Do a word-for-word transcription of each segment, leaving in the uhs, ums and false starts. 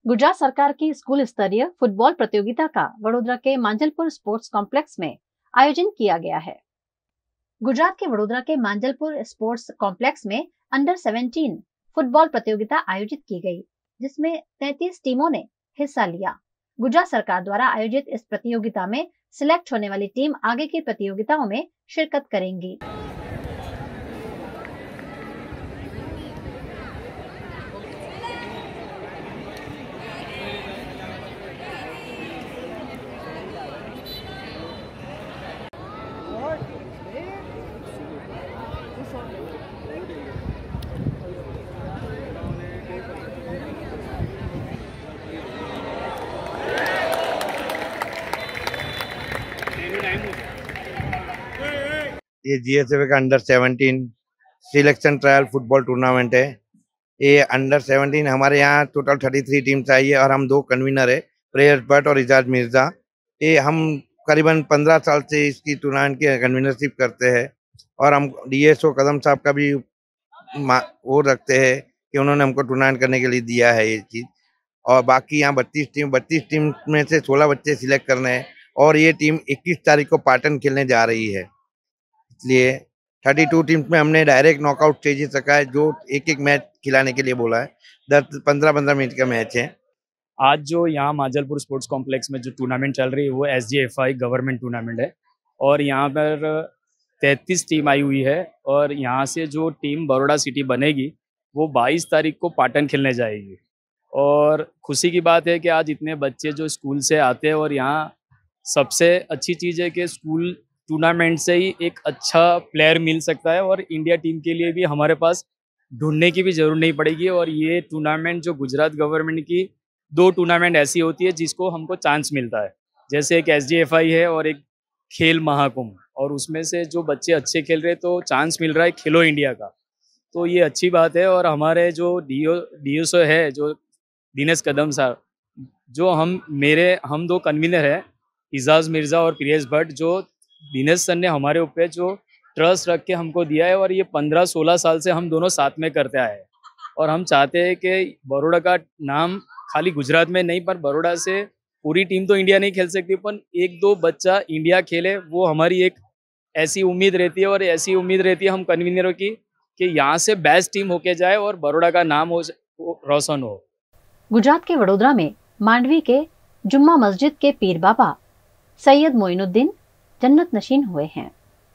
गुजरात सरकार की स्कूल स्तरीय फुटबॉल प्रतियोगिता का वडोदरा के मांजलपुर स्पोर्ट्स कॉम्प्लेक्स में आयोजन किया गया है। गुजरात के वडोदरा के मांजलपुर स्पोर्ट्स कॉम्प्लेक्स में अंडर सत्रह फुटबॉल प्रतियोगिता आयोजित की गई, जिसमें तैंतीस टीमों ने हिस्सा लिया। गुजरात सरकार द्वारा आयोजित इस प्रतियोगिता में सिलेक्ट होने वाली टीम आगे की प्रतियोगिताओं में शिरकत करेंगी। ये जीएसएफ का under seventeen selection trial football tournament है। ये अंडर सेवनटीन हमारे यहाँ टोटल तैंतीस टीम्स आई है और हम दो कन्वीनर है, प्रेयस भट्ट और इजाज मिर्जा। ये हम करीबन पंद्रह साल से इसकी टूर्नामेंट की कन्वीनरशिप करते हैं और हम डीएसओ कदम साहब का भी वो रखते हैं कि उन्होंने हमको टूर्नामेंट करने के लिए दिया है ये चीज़। और बाकी यहाँ बत्तीस टीम बत्तीस टीम में से सोलह बच्चे सिलेक्ट करने हैं और ये टीम इक्कीस तारीख को पाटन खेलने जा रही है। इसलिए बत्तीस टीम्स में हमने डायरेक्ट नॉकआउट स्टेजेस रखा है, जो एक एक मैच खिलाने के लिए बोला है। दस पंद्रह पंद्रह मिनट का मैच है। आज जो यहाँ मांजलपुर स्पोर्ट्स कॉम्प्लेक्स में जो टूर्नामेंट चल रही है वो S G F I government tournament है और यहाँ पर तैंतीस टीम आई हुई है और यहाँ से जो टीम बड़ौदा सिटी बनेगी वो बाईस तारीख को पाटन खेलने जाएगी। और खुशी की बात है कि आज इतने बच्चे जो स्कूल से आते हैं और यहाँ सबसे अच्छी चीज़ है कि स्कूल टूर्नामेंट से ही एक अच्छा प्लेयर मिल सकता है और इंडिया टीम के लिए भी हमारे पास ढूंढने की भी जरूरत नहीं पड़ेगी। और ये टूर्नामेंट जो गुजरात गवर्नमेंट की दो टूर्नामेंट ऐसी होती है जिसको हमको चांस मिलता है, जैसे एक एस जी एफ आई है और एक खेल महाकुंभ, और उसमें से जो बच्चे अच्छे खेल रहे तो चांस मिल रहा है खेलो इंडिया का, तो ये अच्छी बात है। और हमारे जो D O D S O है जो दिनेश कदम साहब, जो हम मेरे हम दो कन्वीनर है इजाज मिर्ज़ा और प्रेयस भट्ट, जो दिनेश सर ने हमारे ऊपर जो ट्रस्ट रख के हमको दिया है और ये पंद्रह सोलह साल से हम दोनों साथ में करते आए हैं। और हम चाहते हैं कि बड़ौदा का नाम खाली गुजरात में नहीं पर बड़ौदा से पूरी टीम तो इंडिया नहीं खेल सकती, पर एक दो बच्चा इंडिया खेले वो हमारी एक ऐसी उम्मीद रहती है। और ऐसी उम्मीद रहती है हम कन्वीनरों की कि यहाँ से बेस्ट टीम होके जाए और बड़ौदा का नाम हो रोशन हो। गुजरात के वडोदरा में मांडवी के जुम्मा मस्जिद के पीर बाबा सैयद मोइनुद्दीन जन्नत नशीन हुए हैं।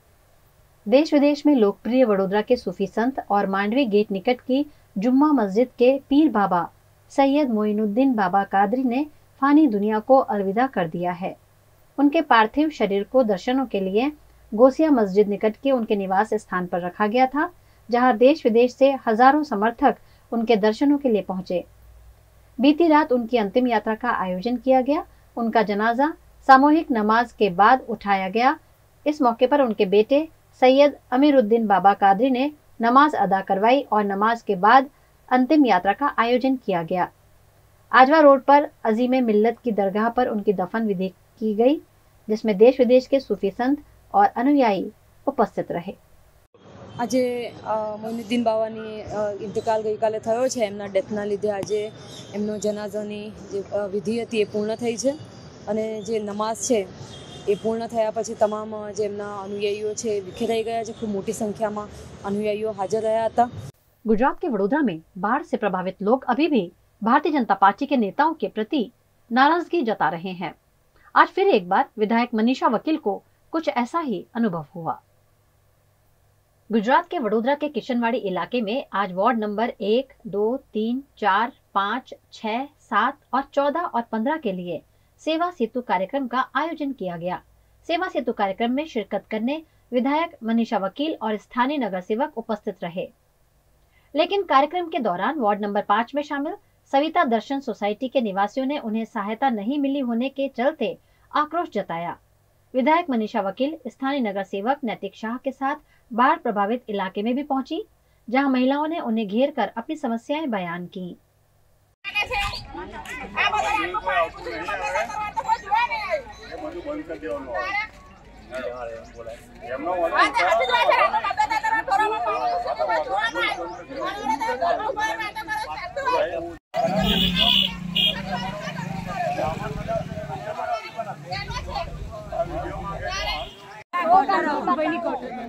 देश विदेश में लोकप्रिय वडोदरा के सूफी संत और मांडवी गेट निकट की जुम्मा मस्जिद के पीर बाबा सैयद मोइनुद्दीन बाबा कादरी ने फानी दुनिया को अलविदा कर दिया है। उनके पार्थिव शरीर को दर्शनों के लिए गोसिया मस्जिद निकट के उनके निवास स्थान पर रखा गया था, जहां देश विदेश से हजारों समर्थक उनके दर्शनों के लिए पहुंचे। बीती रात उनकी अंतिम यात्रा का आयोजन किया गया। उनका जनाजा सामूहिक नमाज के बाद उठाया गया। इस मौके पर उनके बेटे सैयद अमीरुद्दीन बाबा कादरी ने नमाज अदा करवाई और नमाज के बाद अंतिम यात्रा का आयोजन किया गया। आजवा रोड पर अजीम मिल्लत की दरगाह पर उनकी दफन विधि की गई, जिसमें देश विदेश के सूफी संत और अनुयायी उपस्थित रहे। આજે મોઇનુદ્દીન બાવાની ઇન્તકાલ ગઈકાલે થયો છે। એમના ડેથના લીધે આજે એમનો જનાઝાની જે વિધિ હતી એ પૂર્ણ થઈ છે અને જે નમાઝ છે એ પૂર્ણ થયા પછી તમામ જે એમના અનુયાયીઓ છે વિખેરાઈ ગયા છે। ખૂબ મોટી સંખ્યામાં अनुयायीઓ હાજર રહ્યા હતા। गुजरात के वडोदरा में बाढ़ से प्रभावित लोग अभी भी भारतीय जनता पार्टी के नेताओं के प्रति नाराजगी जता रहे हैं। आज फिर एक बार विधायक मनीषा वकील को कुछ ऐसा ही अनुभव हुआ। गुजरात के वडोदरा के किशनवाड़ी इलाके में आज वार्ड नंबर एक, दो, तीन, चार, पाँच, छह, सात और चौदह और पंद्रह के लिए सेवा सेतु कार्यक्रम का आयोजन किया गया। सेवा सेतु कार्यक्रम में शिरकत करने विधायक मनीषा वकील और स्थानीय नगर सेवक उपस्थित रहे, लेकिन कार्यक्रम के दौरान वार्ड नंबर पाँच में शामिल सविता दर्शन सोसाइटी के निवासियों ने उन्हें सहायता नहीं मिली होने के चलते आक्रोश जताया। विधायक मनीषा वकील स्थानीय नगर सेवक नैतिक शाह के साथ बाढ़ प्रभावित इलाके में भी पहुंची, जहां महिलाओं ने उन्हें घेर कर अपनी समस्याएं बयान की।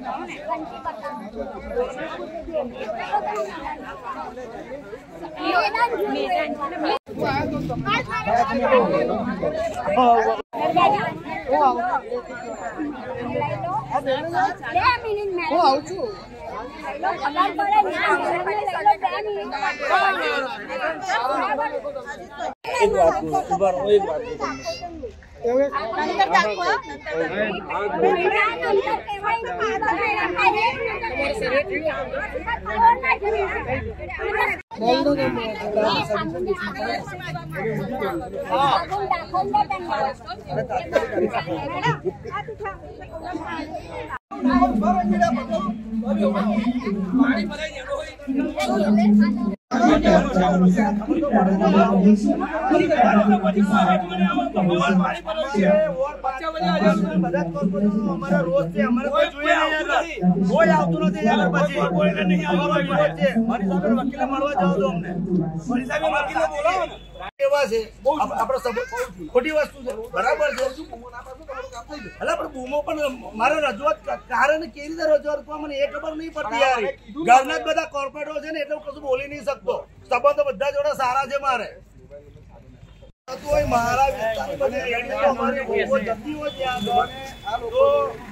खोटी वस्तु है बराबर है अला पर बूमो पण मारे रजूआत कारण केવી રીતે રજૂઆત કરવા મને એ ખબર નહીં પડતી યાર ઘરના જ બધા કોર્પોરેટરો છે ને એટલે હું કશું બોલી નહીં શકતો સંબંધો બધા જોડે સારા છે મારે તો એ મારા વિસ્તારની બધી એડી અમારી બહુ જલ્દી હોય ત્યાં આ લોકો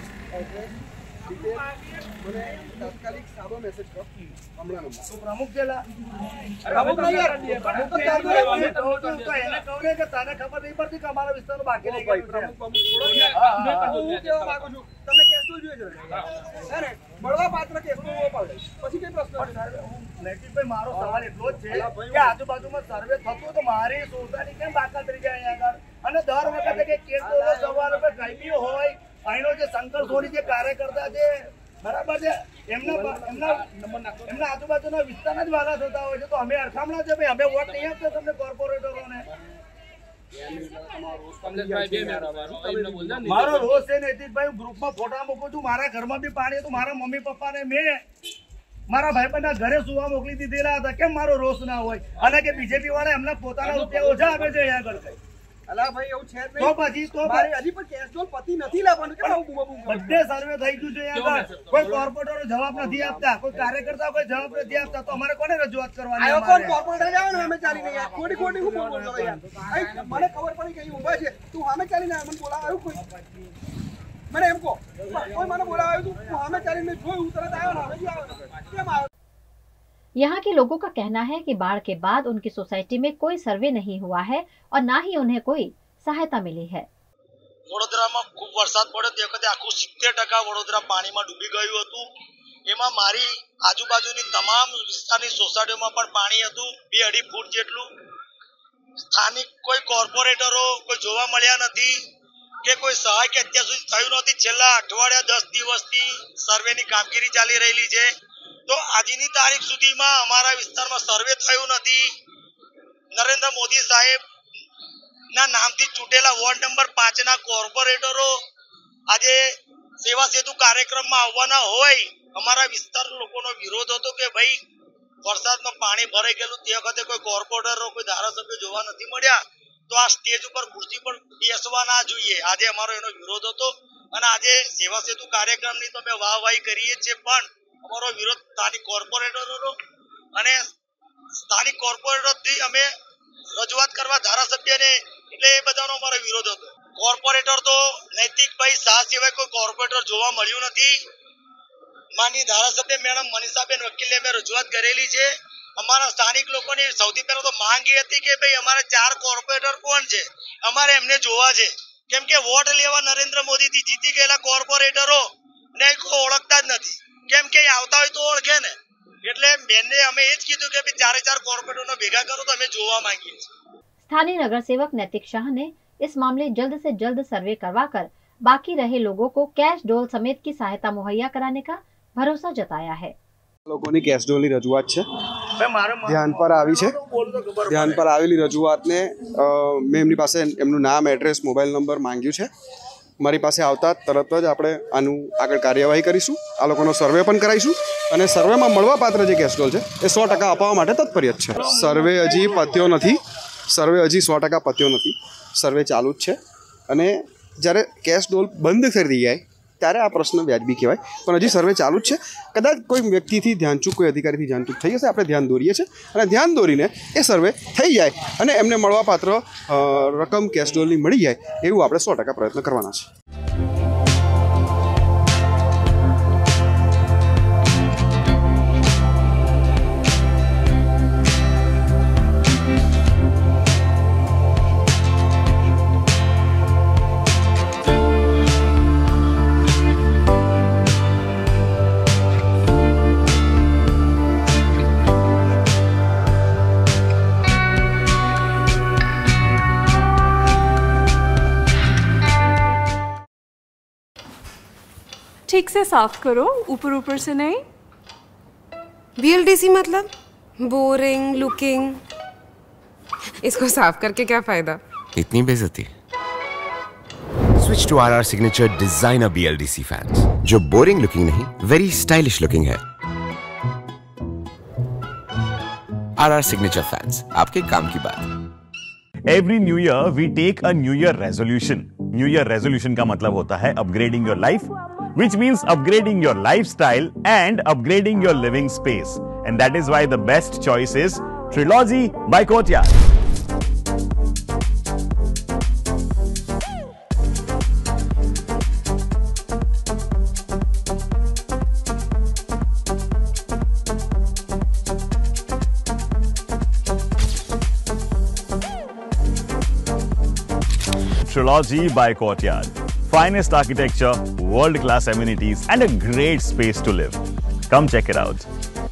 મને તાત્કાલિક સારો મેસેજ કર હમણાં નંબર પ્રમુખ છેલા પ્રમુખ નહીં યાર પ્રમુખ તો તાર તો એને કહું ને કે તને ખબર નહીં પડતી કે અમારા વિસ્તારનો બાકી રહી ગયો પ્રમુખ પ્રમુખ છોડો ને હું કેવા માંગુ છું તમને કેસ તો જોઈએ છે હે ને મળવા પાત્ર કેસ તો પાડે પછી કઈ પ્રશ્ન નૈતિકભાઈ મારો સવાલ એટલો જ છે કે આજુબાજુમાં સર્વે થતો તો મારી સોસાયટી કેમ બાકાત રહી જાય અહીંયા આગળ અને દર વખતે કે કેસ તો સવાલ પર કઈ બી હોય અહીંનો જે શંકર સોની જે કાર્યકર્તા છે બરાબર છે એમના એમના એમના આજુબાજુના વિસ્તારના જ વાલા થતા હોય છે તો અમે અરખામણા છે ભાઈ અમે વોટ નહીં આપતા તમને કોર્પોરેટરોને મારો રોષ છે નૈતિકભાઈ ગ્રુપમાં ફોટા મૂકું છું મારા ઘરમાં બી પાણી હતું મારા મમ્મી પપ્પાને મેં મારા ભાઈ બહેનના ઘરે સુવા મોકલી દીધેલા હતા કેમ મારો રોષ ના હોય અને કે બીજેપી વાળા એમના પોતાના રૂપિયા ઓછા આપે છે અહીંયા આગળ અલા ભાઈ એવું છે તો પછી તો મારે હજી પણ કેસ ડોલ પતિ નથી લાવવાનું કેમ આવું બૂમા બૂમ બધે સર્વે થઈ ગયું છે અહીંયા કોઈ કોર્પોરેટરો જવાબ નથી આપતા કોઈ કાર્યકર્તા કોઈ જવાબ નથી આપતા તો અમારે કોને રજૂઆત કરવાની આયો કોણ કોર્પોરેટર જાવ ને અમે ચાલી નહીં યાર ખોટી ખોટી હું બોલતો યાર મને ખબર પડી કે ઊભા છે તું સામે ચાલીને મને બોલાવ્યો કોઈ મને એમ કહો કોઈ મને બોલાવ્યો તું સામે ચાલીને જોયું તરત આવ્યો ને હવે આવ્યો કેમ આવ્યો यहाँ के लोगों का कहना है कि बाढ़ के बाद उनकी सोसाइटी में कोई सर्वे नहीं हुआ है और ना ही उन्हें कोई सहायता मिली है। વડોદરામાં ખૂબ વરસાદ પડ્યો તે વખતે આખું સિત્તેર ટકા વડોદરા પાણીમાં ડૂબી ગયું હતું એમાં મારી આજુબાજુની તમામ વિસ્તારની સોસાયટીઓમાં પણ પાણી હતું બે અઢી ફૂટ જેટલું સ્થાનિક કોઈ કોર્પોરેટરો કોઈ જોવા મળ્યા નથી કે કોઈ સહાય કે અત્યાર સુધી થયું નથી છેલ્લા અઠવાડિયા દસ દિવસથી સર્વેની કામગીરી ચાલી રહેલી છે તો આજની તારીખ સુધીમાં અમારા વિસ્તારમાં સર્વે થયું નથી નરેન્દ્ર મોદી સાહેબ ના નામથી ચૂંટેલા વોર્ડ નંબર પાંચ ના કોર્પોરેટરો આજે સેવા સેતુ કાર્યક્રમમાં આવવાના હોય અમારા વિસ્તાર લોકોનો વિરોધ હતો કે ભાઈ વરસાદમાં પાણી ભરાઈ ગયેલું તે વખતે કોઈ કોર્પોરેટરો કોઈ ધારાસભ્ય જોવા નથી મળ્યા તો આ સ્ટેજ ઉપર ખુરશી પર બેસવા ના જોઈએ આજે અમારો એનો વિરોધ હતો અને આજે સેવા સેતુ કાર્યક્રમની તો અમે વાહવાહી કરીએ છીએ પણ અમારો વિરોધ સ્થાનિક કોર્પોરેટરોનો અને સ્થાનિક કોર્પોરેટરથી અમે રજૂઆત કરવા ધારાસભ્યને એટલે એ બધાનો અમારો વિરોધ હતો કોર્પોરેટર તો નૈતિકભાઈ શાહ સિવાય કોઈ કોર્પોરેટર જોવા મળ્યું નથી માનની ધારાસભ્ય મેડમ મનીષાબેન વકીલને અમે રજૂઆત કરેલી છે અમારા સ્થાનિક લોકોની સૌથી પહેલા તો માંગ એ હતી કે ભાઈ અમારે ચાર કોર્પોરેટર કોણ છે અમારે એમને જોવા છે કેમ કે વોટ લેવા નરેન્દ્ર મોદીથી જીતી ગયેલા કોર્પોરેટરો ને કોઈ ઓળખતા જ નથી કેમ કે આવતા હોય તો ઓળખે ને એટલે બેનને અમે એ જ કીધું કે ચારે ચાર કોર્પોરેટરનો ભેગા કરો તો અમે જોવા માંગીએ છીએ। स्थानीय नगर सेवक नैतिक शाह ने इस मामले जल्द से जल्द सर्वे करवाकर बाकी रहे लोगों को कैश डोल समेत की सहायता मुहैया कराने का भरोसा जताया है। લોકોની કેશ ડોલની રજૂઆત છે ધ્યાન પર આવી છે ધ્યાન પર આવેલી રજૂઆતને મેં એમની પાસે એમનું નામ એડ્રેસ મોબાઈલ નંબર માંગ્યું છે મારી પાસે આવતા તરત જ આપણે આનું આગળ કાર્યવાહી કરીશું આ લોકોનો સર્વે પણ કરાવીશું અને સર્વેમાં મળવાપાત્ર જે કેશ ડોલ છે એ સો ટકા અપાવવા માટે તત્પર છે। સર્વે હજી પત્યો નથી સર્વે હજી સો ટકા પત્યો નથી સર્વે ચાલુ જ છે અને જ્યારે કેશ ડોલ બંધ કરી જાય ત્યારે આ પ્રશ્ન વ્યાજબી કહેવાય. પણ હજી સર્વે ચાલુ જ છે. કદાચ કોઈ વ્યક્તિથી ધ્યાનચૂક, કોઈ અધિકારીથી ધ્યાનચૂક થઈ હશે, આપણે ધ્યાન દોરીએ છીએ અને ધ્યાન દોરીને એ સર્વે થઈ જાય અને એમને મળવાપાત્ર રકમ કેશ ડોલની મળી જાય એવું આપણે સો ટકા પ્રયત્ન કરવાના છે. ठीक से साफ करो, ऊपर ऊपर से नहीं. बीएलडीसी मतलब बोरिंग लुकिंग. इसको साफ करके क्या फायदा? इतनी बेइज्जती. Switch to RR signature designer BLDC fans, जो बोरिंग लुकिंग नहीं, वेरी स्टाइलिश लुकिंग है. आरआर सिग्नेचर फैंस, आपके काम की बात. Every new year we take a new year resolution. New year resolution का मतलब होता है upgrading your life, which means upgrading your lifestyle and upgrading your living space. And that is why the best choice is Trilogy by Courtyard. Trilogy by Courtyard. Finest architecture, world-class amenities, and a great space to live. Come check it out.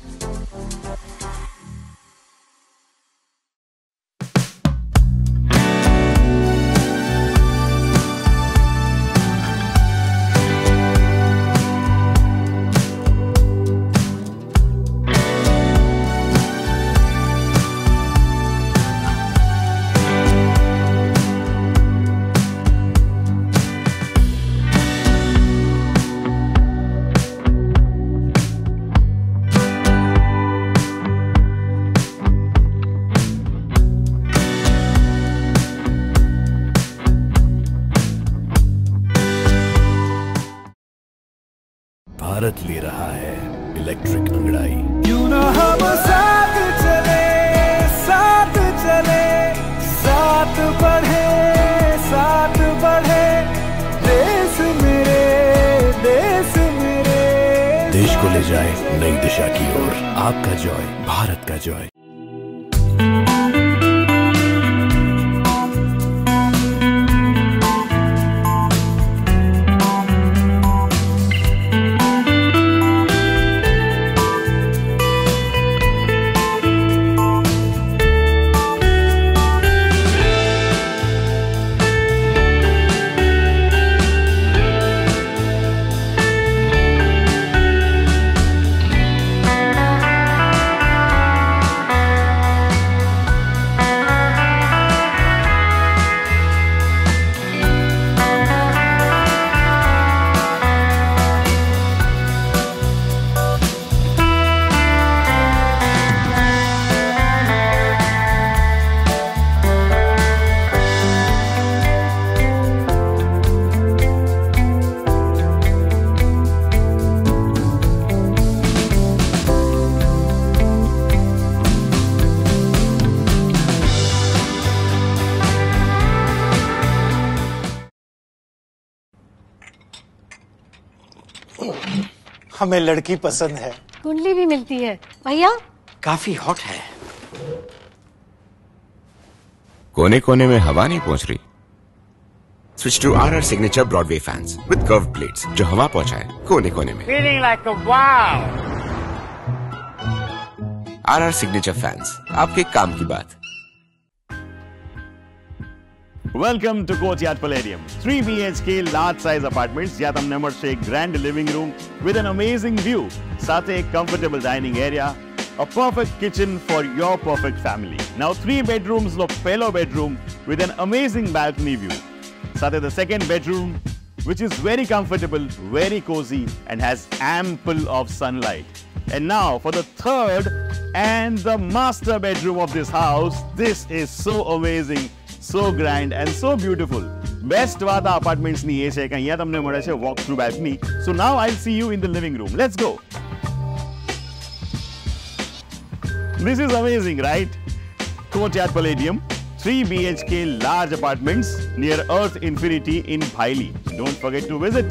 Bharat ले रहा है electric अंगड़ाई. क्यों ना हम साथ चले, साथ चले, साथ बढ़े, साथ बढ़े, देश मेरे, देश मेरे. देश को ले जाए नई दिशा की ओर. आपका जॉय, भारत का जॉय. हमें लड़की पसंद है. कुंडली भी मिलती है भैया. काफी हॉट है. कोने कोने में हवा नहीं पहुंच रही. Switch to RR signature Broadway fans with curve plates, जो हवा पहुंचाए कोने कोने में. Feeling like a wow. RR signature fans, आपके काम की बात. Welcome to Courtyard Palladium. three B H K large size apartments જ્યાં તમને મળશે એક grand living room with an amazing view, સાથે એક comfortable dining area, a perfect kitchen for your perfect family. Now three bedrooms નો પહેલો bedroom with an amazing balcony view. સાથે the second bedroom which is very comfortable, very cozy and has ample of sunlight. And now for the third and the master bedroom of this house. This is so amazing, so grand and so beautiful. Best વાત આ અપાર્ટમેન્ટ્સની એ છે કે અહીંયા તમને મળે છે walk through balcony. So now I will see you in the living room. Let's go. This is amazing, right? Courtyard Palladium, three B H K large apartments near Earth Infinity in Bhaili. Don't forget to visit.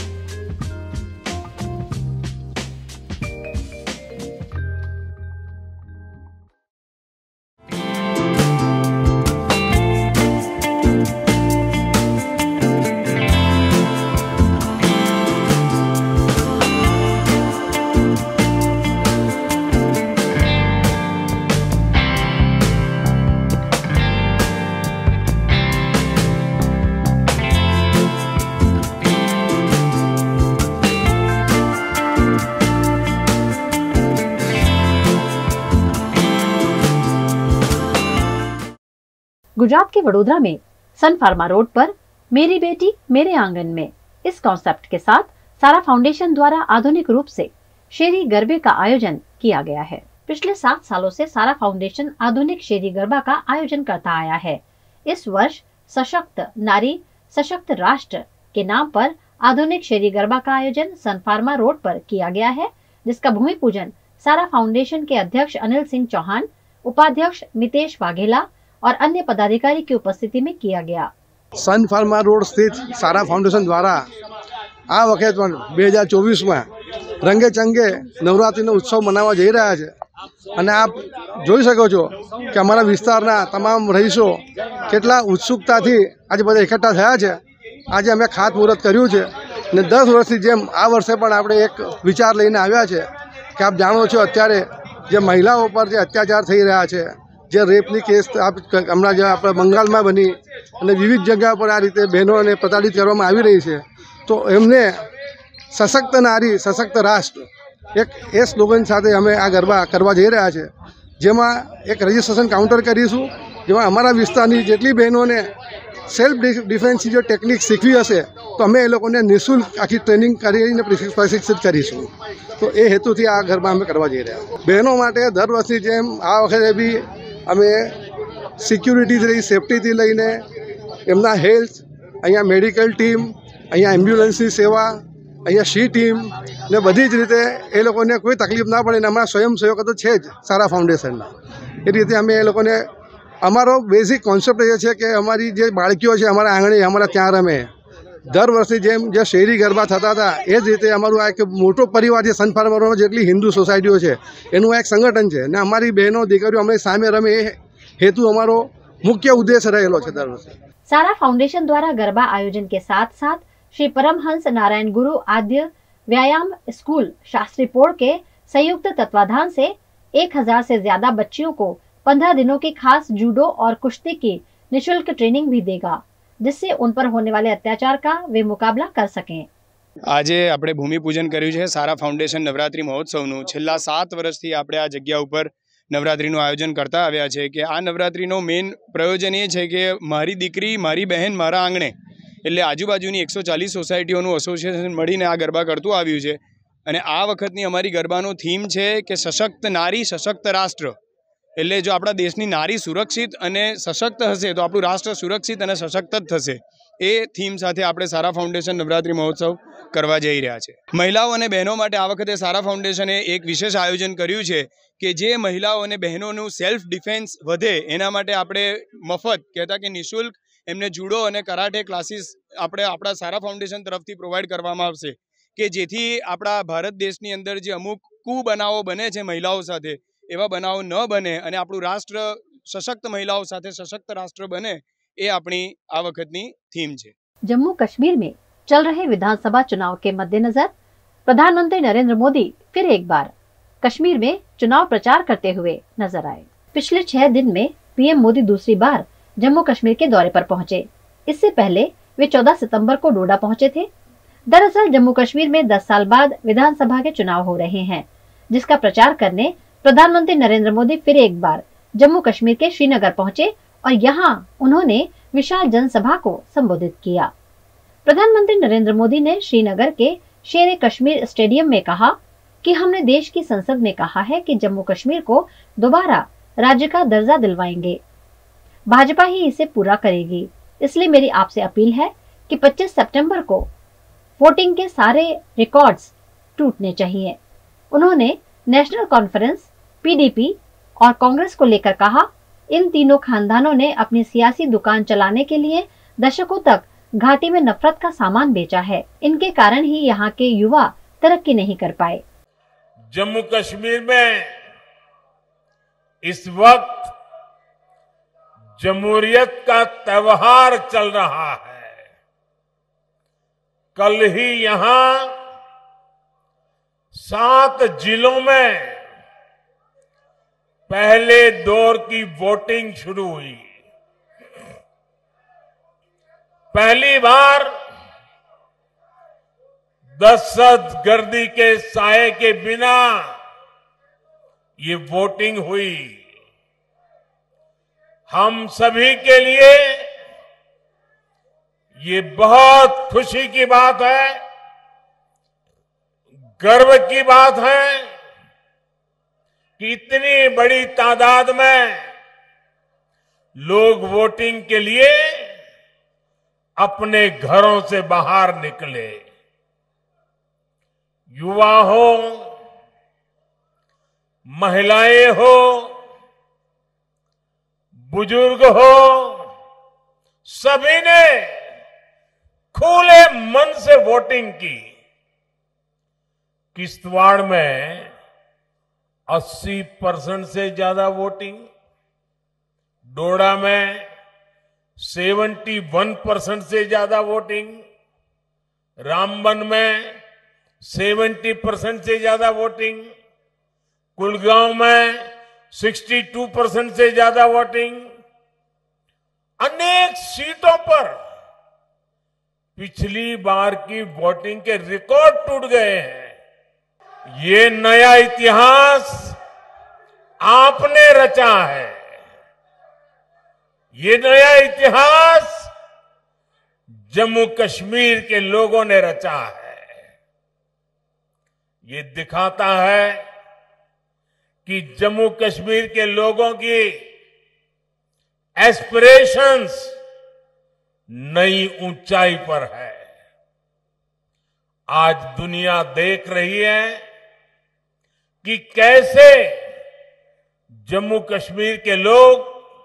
Gujarat के वडोदरा में सन pharma road पर मेरी बेटी मेरे आंगन में इस concept के साथ सारा फाउंडेशन द्वारा आधुनिक रूप से शेरी गरबे का आयोजन किया गया है। पिछले सात सालों से सारा फाउंडेशन आधुनिक शेरी गरबा का आयोजन करता आया है। इस वर्ष सशक्त नारी सशक्त राष्ट्र के नाम पर आधुनिक शेरी गरबा का आयोजन सन फार्मा रोड पर किया गया है, जिसका भूमि पूजन सारा फाउंडेशन के अध्यक्ष अनिल सिंह चौहान, उपाध्यक्ष मितेश वाघेला और अन्य पदाधिकारी की उपस्थिति में किया गया। सन फार्मा रोड स्थित सारा फाउंडेशन द्वारा आ वखत पण બે હજાર ચોવીસ में रंगे चंगे नवरात्रिનો उत्सव मनावा જઈ રહ્યા છે અને આપ જોઈ શકો છો કે અમારા વિસ્તારના તમામ રહીશો કેટલા ઉત્સુકતાથી આજે બધા એકઠા થયા છે। આજે અમે ખાતમુહૂર્ત કર્યું છે અને દસ વર્ષથી જેમ આ વર્ષે પણ આપણે એક વિચાર લઈને આવ્યા છે કે આપ જાણો છો અત્યારે જે મહિલાઓ પર જે અત્યાચાર થઈ રહ્યા છે, જે રેપની કેસ હમણાં જે આપણે બંગાળમાં બની અને વિવિધ જગ્યા પર આ રીતે બહેનોને પ્રતાડિત કરવામાં આવી રહી છે, તો એમને સશક્ત નારી સશક્ત રાષ્ટ્ર એક એ સ્લોગન સાથે અમે આ ગરબા કરવા જઈ રહ્યા છે, જેમાં એક રજિસ્ટ્રેશન કાઉન્ટર કરીશું, જેમાં અમારા વિસ્તારની જેટલી બહેનોને સેલ્ફ ડિફેન્સની જો ટેકનિક શીખવી હશે તો અમે એ લોકોને નિઃશુલ્ક આખી ટ્રેનિંગ કરીને પ્રશિક્ષિત કરીશું। તો એ હેતુથી આ ગરબા અમે કરવા જઈ રહ્યા છીએ। બહેનો માટે દર વર્ષની જેમ આ વખતે બી અમે સિક્યુરિટીથી સેફટીથી લઈને એમના હેલ્થ, અહીંયા મેડિકલ ટીમ, અહીંયા એમ્બ્યુલન્સની સેવા, અહીંયા સી ટીમ ને બધી જ રીતે એ લોકોને કોઈ તકલીફ ના પડે ને અમારા સ્વયંસેવકો તો છે જ સારા ફાઉન્ડેશનના। એ રીતે અમે એ લોકોને અમારો બેઝિક કોન્સેપ્ટ એ છે કે અમારી જે બાળકીઓ છે અમારા આંગણે અમારા ત્યાં રમે। દર વર્ષની જેમ જે શહેરી ગરબા થતા હતા એ જ રીતે અમારું આ એક મોટો પરિવાર છે सन फार्मा रोड જેટલી હિન્દુ સોસાયટીઓ છે એનું આ એક સંગઠન છે ને અમારી બહેનો દીકરીઓ અમે સામે રમે એ हेतु हमारो मुख्य उद्देश्य रहेलो छे दर वर्षे। सारा फाउंडेशन द्वारा गरबा आयोजन के साथ साथ श्री परमहंस नारायण गुरु आद्य व्यायाम स्कूल शास्त्री पोड़ के संयुक्त तत्वाधान से एक हजार से ज्यादा बच्चियों को पंद्रह दिनों की खास जूडो और कुश्ती की निशुल्क ट्रेनिंग भी देगा, जिससे उन पर होने वाले अत्याचार का वे मुकाबला कर सकें। આજે આપણે ભૂમિપૂજન કર્યું છે સારા ફાઉન્ડેશન નવરાત્રી મહોત્સવનું। છેલ્લા સાત વર્ષથી આપણે આ જગ્યા ઉપર નવરાત્રીનું આયોજન કરતા આવ્યા છે કે આ નવરાત્રીનો મેઇન પ્રયોજન એ છે કે મારી દીકરી મારી બહેન મારા આંગણે, એટલે આજુબાજુની એકસો ચાલીસ સોસાયટીઓનું એસોસિએશન મળીને આ ગરબા કરતું આવ્યું છે। અને આ વખતની અમારી ગરબાનો થીમ છે કે સશક્ત નારી સશક્ત રાષ્ટ્ર। એટલે જો આપણા દેશની નારી સુરક્ષિત અને સશક્ત હશે તો આપણું રાષ્ટ્ર સુરક્ષિત અને સશક્ત જ થશે। એ થીમ સાથે આપણે સારા ફાઉન્ડેશન નવરાત્રી મહોત્સવ કરવા જઈ રહ્યા છે। મહિલાઓ અને બહેનો માટે આ વખતે સારા ફાઉન્ડેશને એક વિશેષ આયોજન કર્યું છે કે જે મહિલાઓ અને બહેનોનું સેલ્ફ ડિફેન્સ વધે એના માટે આપણે મફત કહેતા કે નિઃશુલ્ક એમને જુડો અને કરાટે ક્લાસીસ આપણે આપણા સારા ફાઉન્ડેશન તરફથી પ્રોવાઈડ કરવામાં આવશે કે જેથી આપણા ભારત દેશની અંદર જે અમુક કુબનાવો બને છે મહિલાઓ સાથે એવા બનાવો ન બને અને આપણું રાષ્ટ્ર સશક્ત મહિલાઓ સાથે સશક્ત રાષ્ટ્ર બને, એ આપણી આ વખતની થીમ છે। जम्मू कश्मीर में चल रहे विधानसभा चुनाव के मद्देनजर प्रधानमंत्री नरेंद्र मोदी फिर एक बार कश्मीर में चुनाव प्रचार करते हुए नजर आए। पिछले छह दिन में पीएम मोदी दूसरी बार जम्मू कश्मीर के दौरे पर पहुंचे। इससे पहले वे चौदह सितंबर को डोडा पहुंचे थे। दरअसल जम्मू कश्मीर में दस साल बाद विधानसभा के चुनाव हो रहे हैं, जिसका प्रचार करने प्रधानमंत्री नरेंद्र मोदी फिर एक बार जम्मू कश्मीर के श्रीनगर पहुंचे और यहाँ उन्होंने विशाल जनसभा को संबोधित किया। प्रधानमंत्री नरेंद्र मोदी ने श्रीनगर के शेर कश्मीर स्टेडियम में कहा कि हमने देश की संसद में कहा है कि जम्मू कश्मीर को दोबारा राज्य का दर्जा दिलवाएंगे। भाजपा ही इसे पूरा करेगी। इसलिए मेरी आपसे अपील है कि पच्चीस सितंबर को वोटिंग के सारे रिकॉर्ड्स टूटने चाहिए। उन्होंने नेशनल कॉन्फ्रेंस, पीडीपी और कांग्रेस को लेकर कहा, इन तीनों खानदानों ने अपनी सियासी दुकान चलाने के लिए दशकों तक घाटी में नफरत का सामान बेचा है। इनके कारण ही यहाँ के युवा तरक्की नहीं कर पाए। जम्मू कश्मीर में इस वक्त जमहूरियत का त्योहार चल रहा है। कल ही यहां सात जिलों में पहले दौर की वोटिंग शुरू हुई। पहली बार दहशत गर्दी के साए के बिना ये वोटिंग हुई। हम सभी के लिए ये बहुत खुशी की बात है, गर्व की बात है कि इतनी बड़ी तादाद में लोग वोटिंग के लिए अपने घरों से बाहर निकले। युवा हो, महिलाएं हो, बुजुर्ग हो, सभी ने खुले मन से वोटिंग की। किश्तवाड़ में अस्सी परसेंट से ज्यादा वोटिंग, डोडा में इकहत्तर परसेंट से ज्यादा वोटिंग, रामबन में सत्तर परसेंट से ज्यादा वोटिंग, कुलगांव में बासठ परसेंट से ज्यादा वोटिंग। अनेक सीटों पर पिछली बार की वोटिंग के रिकॉर्ड टूट गए हैं। ये नया इतिहास आपने रचा है। ये नया इतिहास जम्मू कश्मीर के लोगों ने रचा है। ये दिखाता है कि जम्मू कश्मीर के लोगों की एस्पिरेशंस नई ऊंचाई पर है। आज दुनिया देख रही है कि कैसे जम्मू कश्मीर के लोग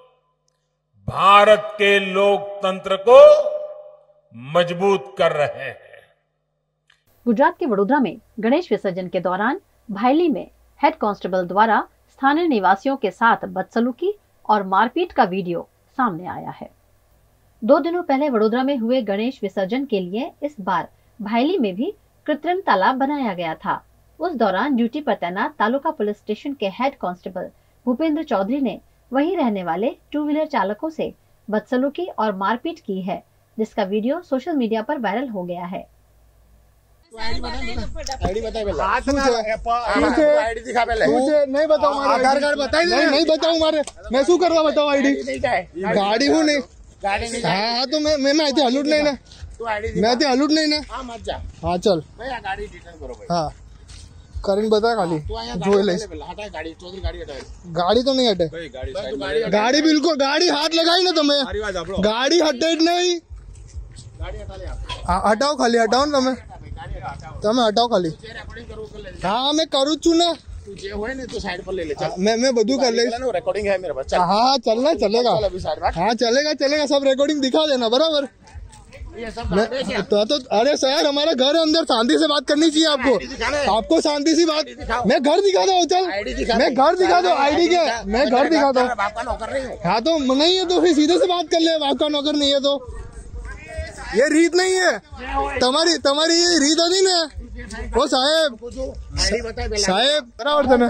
भारत के लोकतंत्र को मजबूत कर रहे हैं। गुजरात के वडोदरा में गणेश विसर्जन के दौरान भायली में हेड कांस्टेबल द्वारा स्थानीय निवासियों के साथ बदसलूकी और मारपीट का वीडियो सामने आया है। दो दिनों पहले वडोदरा में हुए गणेश विसर्जन के लिए इस बार भायली में भी कृत्रिम तालाब बनाया गया था। उस दौरान ड्यूटी पर तैनात तालुका पुलिस स्टेशन के हेड कांस्टेबल भूपेंद्र चौधरी ने वहीं रहने वाले टू व्हीलर चालकों से बदसलूकी और मारपीट की है, जिसका वीडियो सोशल मीडिया पर वायरल हो गया है। आईडी बता पहले। आईडी दिखा पहले। नहीं बताओ मारे आधार कार्ड बताई नहीं नहीं बताऊं मारे मैं शू करवा बताओ आईडी गाड़ी हूं नहीं गाड़ी नहीं हां तो मैं मैं मैं हलूट नहीं ना तू आईडी मैं ते हलूट नहीं ना हां मत जा हां चल भाई गाड़ी रिटर्न करो भाई हां करीन बता खाली जो ले हटा गाड़ी चौधरी गाड़ी हटा गाड़ी तो नहीं हटे भाई गाड़ी साइड गाड़ी बिल्कुल गाड़ी हाथ लगाई ना तुम्हें गाड़ी हटे नहीं गाड़ी हटा ले आप हटाओ खाली हटाओ ना तुम्हें તમે હટાવો ખાલી હા मैं करू છું ना तू जे होए ने तो साइड पर ले ले चल मैं मैं બધું कर ले रिकॉर्डिंग है मेरे पास चल हां चलना चलेगा हां चलेगा चलेगा सब रिकॉर्डिंग दिखा देना बराबर ये सब तो, तो अरे सर हमारा घर है अंदर शांति से बात करनी चाहिए आपको आपको शांति से बात मैं घर दिखा दो चल मैं घर दिखा दो आईडी के मैं घर दिखा दो आपका नौकर नहीं हूं हां तो नहीं है तो फिर सीधे से बात कर ले आपका नौकर नहीं है तो ये रीत नहीं है तुम्हारी तुम्हारी ये रीत होती ना वो साहेब साहेब बराबर था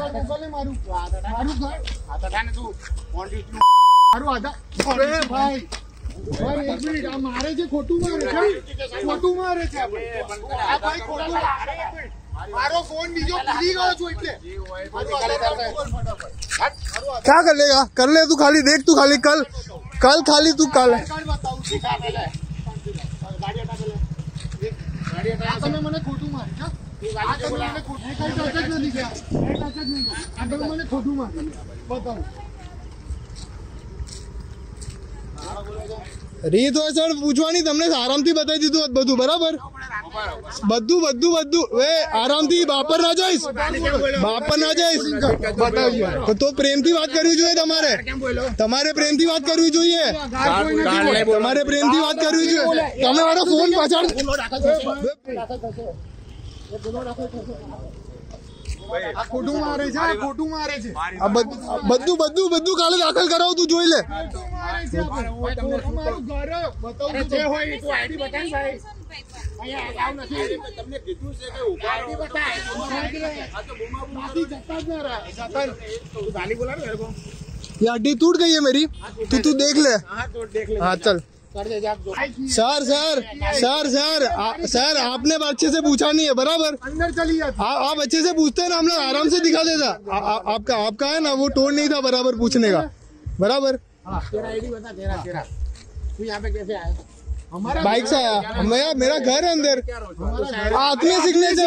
मारे છે ખોટું મારે છે ખોટું મારે છે આ ભાઈ ખોટું મારો ફોન બીજો ભૂલી ગયો છું એટલે क्या कर लेगा कर ले तू खाली देख तू खाली कल कल खाली तू कल गाड़ी हटा पहले गाड़ी हटा તમે મને ખોટું મારી છે તું ગાડી બોલા મને ખોટું કઈ ટચ જ નથી ગયા કઈ ટચ જ નહીં આ તમે મને ખોટું મારી બતાવો હા બોલો રીત હોય સર પૂછવાની, તમને આરામથી બતાવી દીધું બધું બરાબર, બધું બધું બધું વે આરામથી બાપર ના જઈશ, બાપર ના જઈશ તો પ્રેમથી વાત કરવી જોઈએ, તમારે તમારે પ્રેમથી વાત કરવી જોઈએ, તમારે પ્રેમથી વાત કરવી જોઈએ. તમે મારો ફોન પાછળ ખોટું મારે છે, ખોટું મારે છે, બધું બધું બધું કાલે દાખલ કરાવું, તું જોઈ લે. हड्डी टूट गई है मेरी, तू तू देख ले. हाँ चल sir sir sir sir sir आपने अच्छे से पूछा नहीं है बराबर, अंदर चली जाती, आप अच्छे से पूछते हैं ना, हम लोग आराम से दिखा देता. आपका आपका है ना वो टोन नहीं था बराबर पूछने का, बराबर. तेरा आईडी बता, तेरा तेरा तू यहाँ पे कैसे आया? बाइक से आया मैं, मेरा घर है अंदर. आत्मीय सिग्नेचर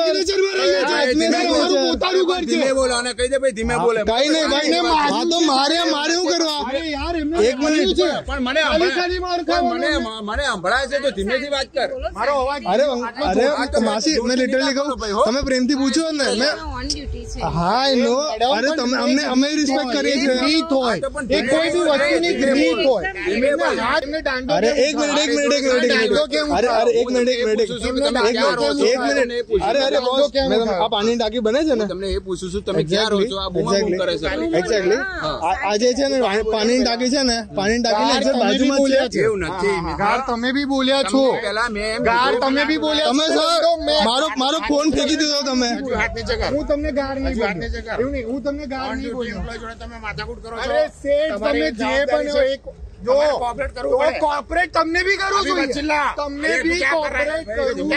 धीमे बोलो ने कही दे भाई, धीमे बोले कहीं नहीं कहीं नहीं. हाँ तो मारे मारे हूँ करवा एक मिनट પણ મને મને મને સંભળાય છે તો ધીમેથી વાત કર, મારો અવાજ. અરે અરે માસી મેં લિટરલી કહું, તમે પ્રેમથી પૂછો ને, મેં હા નો, અરે તમે અમને અમે રિસ્પેક્ટ કરીએ છીએ. રીત હોય એ કોઈ બી વસ્તુની રીત હોય. અરે એક મિનિટ એક મિનિટ એક મિનિટ अरे अरे एक मिनट एक मिनट एक मिनट अरे अरे આ પાણીની ટાંકી બને છે ને, તમને એ પૂછું છું તમે ક્યાં રહો છો? આ બૂમા બૂમ કરે છે. એક્ઝેક્ટલી આજે છે ને પાણીની ટાંકી છે ને, પાણીની ટાંકીની એક્ઝેક્ટ બાજુમાં છે. એવું નથી ગાર તમે બી બોલ્યા છો, પહેલા મેં ગાર તમે બી બોલ્યા, તમે સર મારો મારો ફોન ફેંકી દીધો તમે. હું તમને ગાર નહીં બોલ્યો, એવું નહીં, હું તમને ગાર નહીં બોલ્યો. તમે માથાકૂટ કરો છો. અરે શેઠ તમે જે બન્યો એક જો કોઓપરેટ કરવું પડે, કોઓપરેट તમને भी करो જોઈએ, તમને भी कोऑपरेट करना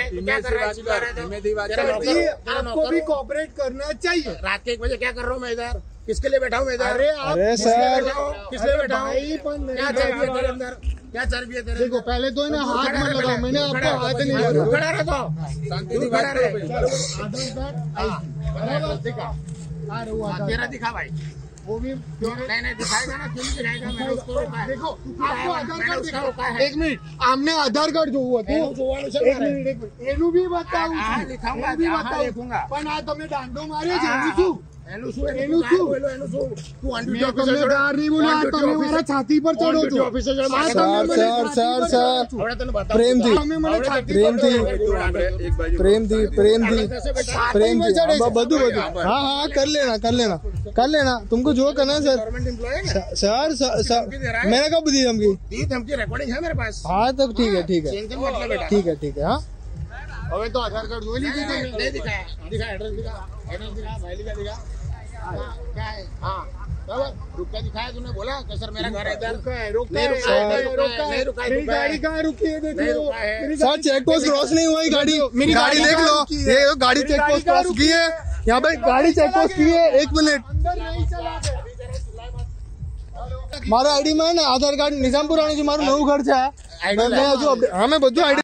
चाहिए, आपको भी कोऑपरेट करना चाहिए. रात के एक बजे क्या कर रहा हूँ मैं इधर? किसके लिए बैठा हूँ मैं इधर? अरे अरे सर किस लिए बैठा हूँ? क्या चर्बी है तेरे अंदर? क्या चर्बी है तेरे? देखो पहले तो ना हाथ मत लगाओ, मैंने आपको हाथ नहीं लगाया. खड़ा रहो तो शांति से खड़ा रहे. तेरा दिखा भाई, वो भी नहीं नहीं दिखाएगा ना, क्यों दिखाएगा? मैंने उसको रोका है. देखो आपको आधार कार्ड दिखाओ. एक मिनिट आमने आधार कार्ड જોવું હતું. એક મિનિટ એક મિનિટ એનું બી બતાવું છું, दिखाऊंगा, બી हाँ બતાવું देखूंगा. પણ આ તમે દાંડો માર્યો છે એનું શું? એનું શું એનું શું? બોલો એનું શું? તું મેં તમને ગાર નહીં બોલ્યા, તમે મારા છાતી પર ચડો છો. સર સર સર પ્રેમથી પ્રેમથી પ્રેમથી પ્રેમથી પ્રેમથી બધું બધું हाँ हाँ कर लेना कर लेना कर लेना, तुमको जो करना है सर. सर सर मैंने कब दी धमकी? दी धमकी रिकॉर्डिंग है मेरे पास. हाँ तब ठीक है ठीक है ठीक है ठीक है. हाँ હવે તો આધાર કાર્ડ જોઈ લીધું, नहीं दिखाया, दिखा एड्रेस दिखा, एड्रेस दिखा, भाई का दिखा, क्या है? हाँ बराबर रुक के दिखाया तूने, बोला कि सर मेरा घर है इधर. रुका है रुका नहीं है रुका है, नहीं रुका है, नहीं रुका है. मेरी गाड़ी कहाँ रुकी है? देखो रुका है. सर चेक पोस्ट क्रॉस नहीं हुई गाड़ी, मेरी गाड़ी देख लो, ये गाड़ी चेक पोस्ट क्रॉस की है, यहाँ पे गाड़ी चेक पोस्ट की है. एक मिनट મારો આઈડી માં ને આધાર કાર્ડ નિઝામપુર આનું છે, મારું નવું ઘર છે. મેં હજુ હા મેં બધું આઈડી